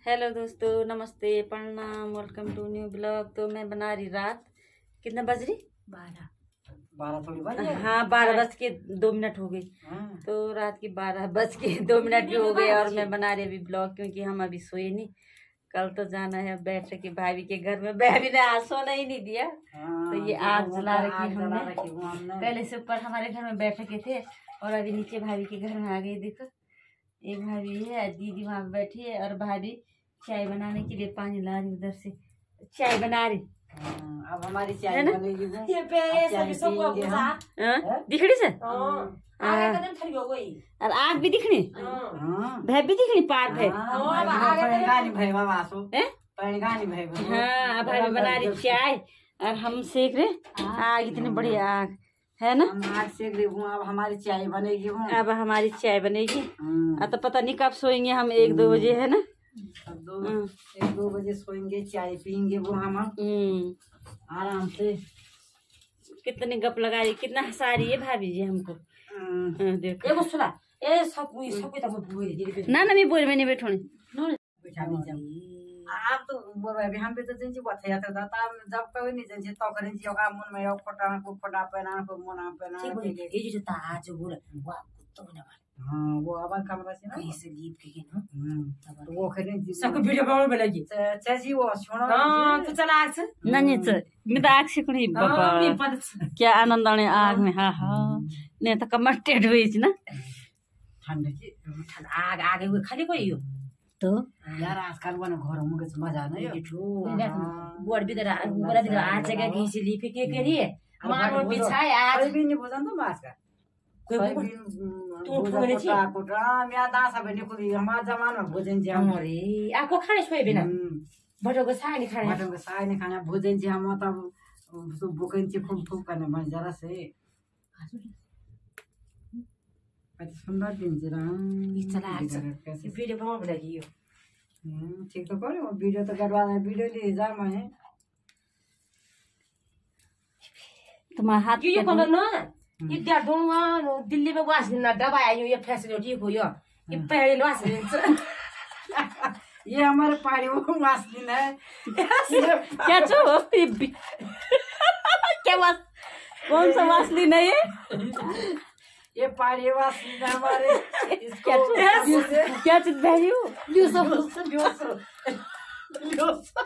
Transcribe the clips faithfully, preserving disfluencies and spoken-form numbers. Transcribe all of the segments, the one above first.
Hello दोस्तों, नमस्ते, प्रणाम, वेलकम टू न्यू ब्लॉग। तो मैं बना रही रात, कितना बज रही? बारह बारह थोड़ी बज गए। हाँ, बारह बज के दो मिनट हो गई। तो रात की बारह बज के दो मिनट भी हो गए और मैं बना रही अभी ब्लॉग, क्योंकि हम अभी सोए नहीं। कल तो जाना है बैठ के भाभी के घर में। भाभी ने आज सोना ही नहीं दिया। तो ये आग जला रखी हमने। पहले से ऊपर हमारे घर में बैठ के थे और अभी नीचे भाभी के घर में आ गए। देखो, एक भाभी है, दीदी वहाँ बैठी है और भाभी चाय बनाने के लिए पानी ला रही, उधर से चाय बना रही। अब हमारी चाय बनेगी। ये पे सब सब दिखड़ी से और आग भी दिखनी, भै भी दिखनी, पार भै। हाँ, भाभी बना रही चाय और हम सेक रहे आग। इतनी बड़ी आग है ना, आग सेक रही हूँ। अब हमारी चाय बनेगी। अब हमारी चाय बनेगी। अब तो पता नहीं कब सोएंगे हम, एक दो बजे है ना। दो एक दो बजे सोएंगे, चाय पियेंगे वो हम आराम से। कितने गप लगा रही, कितना हंसा रही है भाभी जी हमको। देखो एगो सुना, ए सब कोई सब कोई तब बोल दे ना ना, मैं बोल में नहीं बैठोनी। आप तो बोल रहे हम भी तो जिन जी बात है तो तब जब कोई नहीं जिन जी तो करें जी होगा मन में फोटा को फोटा पहना को मना पहना ये जो ताज बोल वाह तो ना। हाँ, वो अब कमरा से ना कैसे लीप के ना तो वो करें सबको वीडियो बनाने मिलेगी चाची। वो छोड़ो हां तो चला आग से नहीं चल, मैं तो आग से कुड़ी बाबा क्या आनंद आने आग में। हाँ हाँ, नहीं तो कमर टेढ़ हुई थी ना, ठंड की आग आगे वो खाली कोई हो तो यार आजकल वाला घर में कुछ मजा नहीं है। बोर्ड भी दरा बोला दिला आज जगह की से लीप के करिए मार बिछाए आज भी नहीं भोजन तो मास का कोई तो फुगने छी कोटा मैं दासा बने को हमारा जमाना में भोजन जी हम रे आपको खाने सोए बिना बटो को साग नहीं खाने बटो को साग नहीं खाना भोजन जी हम तब सो बुकन छी फुक फुक करने मन जरा से अच्छा सुंदर दिन जरा इस चला कैसे वीडियो बनाओ लगी हो। ठीक तो करो वीडियो तो करवा है, वीडियो ले जा मैं तुम्हारा हाथ यो कलर न ये dia dong दिल्ली में वास दिन दबा आयो ये फैसिलिटी हो यो ये पहले वास दिन ये हमारे पाड़ी वो वास दिन है। क्या चो क्या वास, कौन सा वासलिन है ये? ये पाड़ी वास दिन हमारे क्या चीज क्या चीज बहरी हो ल्यूसो ल्यूसो ल्यूसो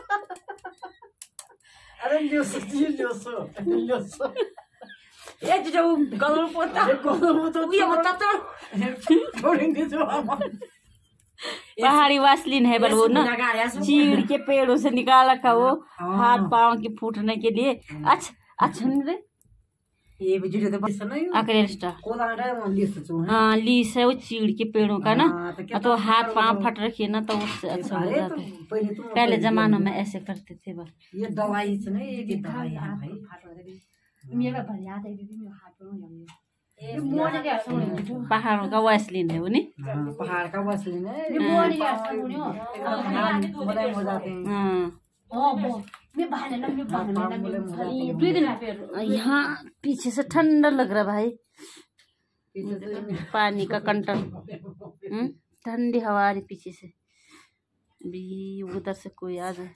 अरे ल्यूसो ल्यूसो ल्यूसो ये जो कलर पोता कलर तो ये मत तो छोड़ेंगे जो हम पहाड़ी वासलिन है बल वो ना, चीड़ के पेड़ों से निकाल रखा वो हाथ पाँव के फूटने के लिए। अच्छा अच्छा रे ये वीडियो तो बस नहीं अकरेल स्टार को आड़ा लीस तो है। हाँ, लीस है वो चीड़ के पेड़ों का ना, तो हाथ पाँव फट रखी है ना, तो उससे अच्छा हो जाता है। पहले जमानों में ऐसे करते थे बस। ये दवाई से नहीं, ये दवाई है भाई। मेरा बढ़िया है दीदी मेरे हाथ में ये मोड़ के सुनो पहाड़ों का वासलिन है वो नहीं, पहाड़ का वासलिन है ये मोड़ के सुनो बड़े हो जाते हैं। हाँ हां वो मैं बहाने ना मैं बहाने ना मैं दो दिन फिर यहाँ पीछे से ठंडा लग रहा भाई, पानी का कंटन ठंडी हवा आ रही पीछे से भी। उधर से कोई आ जाए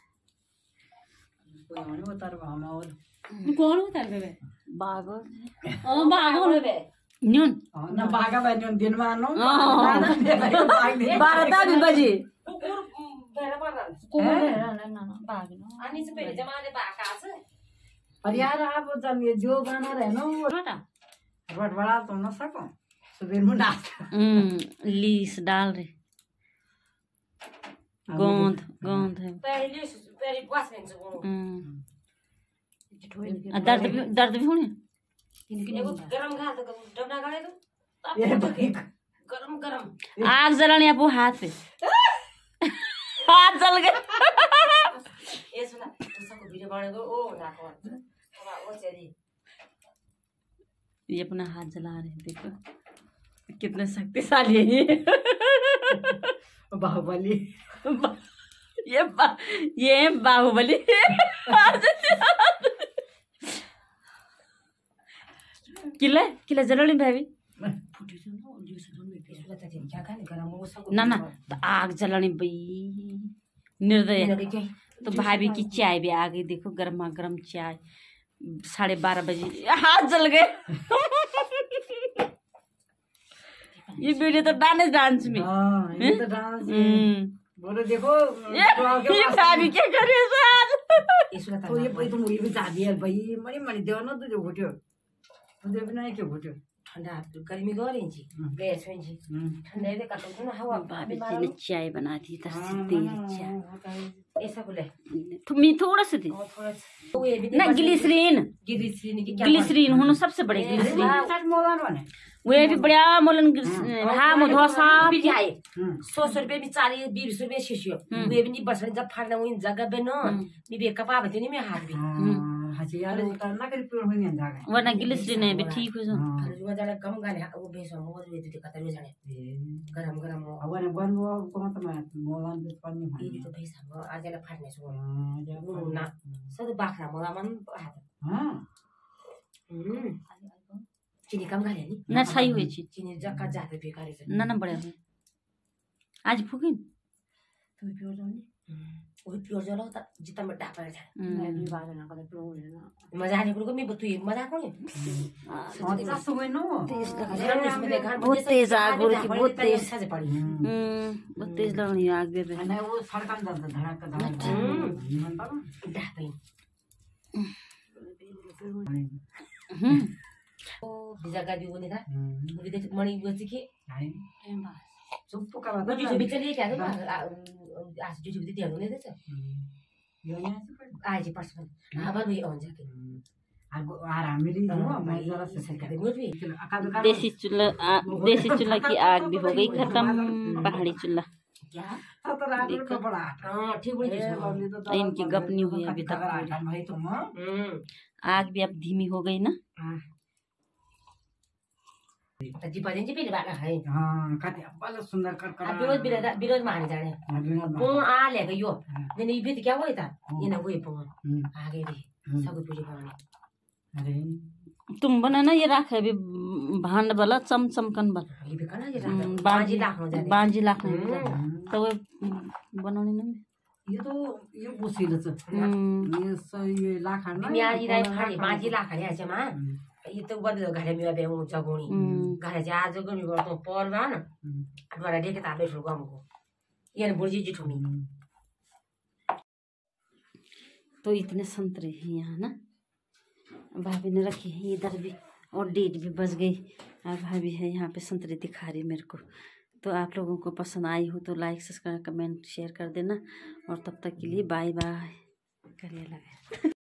कौन उतार बे बागो ओ बागो ले बे न्यून ना बागा बे न्यून दिन मानो बारह भी बजे बेरा पर को ना ना ना बाग ना आणि से पहले जमाने बाका से और यार आप जब ये जो गाना रहे ना वो बेटा बड़ा तुम ना सको सुबह में नाच हम्म लीस डाल रहे गोंद गोंद है पहले पहले वास में से वो हम्म दर्द भी दर्द भी होने एगो गरम घाल तो डबना गाड़े तो ये गरम गरम आग जलाने आप हाथ पे हाथ जल गए। ये सुना सबको वीडियो बनाने दो ओ ना कौन वो चली ये अपना हाथ जला रहे हैं, देखो कितने शक्तिशाली है ये बाहुबली ये बा, ये बाहुबली किले किले जलोनी भाभी ना ना तो आग जलानी बई निर्दय। तो भाभी की चाय भी आ गई, देखो गर्मा गर्म चाय, साढ़े बारह बजे। हाथ जल गए। ये वीडियो तो डांस डांस में। हाँ, ये तो डांस बोलो देखो ये ये भाभी क्या कर रहे हो आज? तो ये भाई तो मुझे भी शादी है भाई, मरी मरी देव न तुझे घुट्यो, तुझे भी नहीं क्यों घुट्यो? ठंडा गर्मी गरे जी, गैस में जी ठंडा दे का तो ना हवा भाभी जी ने चाय बना दी, दस तेल चाय। ऐसा बोले तुम्हें थोड़ा सा दे ना, ग्लिसरीन ग्लिसरीन की ग्लिसरीन होना सबसे बड़े ग्लिसरीन। साठ मोलान बने वे भी बढ़िया मोलन हाँ मुझे साफ भी आए सौ सौ रुपये भी चालीस बीस रुपये शिशियो वे भी नहीं बस जब फाड़ना वही जगह पे ना नहीं बे कपा बते नहीं मैं हाथ भी हसी यार करना कर प्योर होने जागा वरना ग्लिसरीन है भी ठीक हो जाओ। जो जाने कम गाने वो बेसो वो जो दे कतर जाने गरम गरम वो अवन बन वो को मत मैं मोलान पे पानी ये भाई तो बेसा वो आज वाला फाड़ने सो वो ना सब बाखरा मोला मन हाथ हां हम्म चीनी कम गाले नहीं ना सही हुई चीज चीनी जका जाते बेकार है ना ना बड़े हुए आज फुकिन तो प्योर जाने वो प्योर जाला त जितना में डापर था मैं भी बात ना कर प्योर ना मजा आने को मैं बतू मजा कोनी और का सुबह नो बहुत तेज आग हो रही, बहुत तेज से पड़ी हम्म बहुत तेज लग रही आग दे रही ना वो सड़कन जाता धड़क धड़क मन पा डापई हम्म ओ जगह दी बोले था मुझे देख मणि बच्ची के चुप का बात वो जो भी चलिए क्या तो आज जो जो भी दिया उन्होंने देता यो यहाँ से पड़ आज परस में हाँ बार भी ऑन जाके आगो आराम मिली हो मैं जरा से सर कर मुझे भी देसी चूल्हा देसी चूल्हा की आग भी हो गई खत्म, पहाड़ी चूल्हा क्या तो रात को बड़ा हां ठीक बोली इनकी गपनी हुई अभी तक। भाई तुम हम्म आग भी अब धीमी हो गई ना। त जी पदन जी पहिले बाला है हां कति बल सुंदर कर कर अब विरोध विरोध विरोध माने जाने फोन आ ले गयो ने ये भी क्या हुआ था ये ना हुई फोन आगे भी सब कुछ पानी अरे तुम बना ना ये राख अभी भांड वाला चम चमकन वाला ये भी करना ये राख बाजी लाख हो जाने बाजी लाख तो वो बनाने ना ये तो ये बुसिल छ ये सही ये लाख ना मियाजी राई फाडी बाजी लाख ने आछे मा ये तो बदल घरे में बे उ जगोनी घरे जा जगोनी गर्तो परवा न द्वारा देखे ताले ठुल गमको ये ने बुर्जी जी ठुमी तो इतने संतरे हैं यहाँ ना। भाभी ने रखी है इधर भी और डेट भी बज गई। अब भाभी है यहाँ पे संतरे दिखा रही मेरे को। तो आप लोगों को पसंद आई हो तो लाइक सब्सक्राइब कमेंट शेयर कर देना और तब तक के लिए बाय बाय करिए लगे।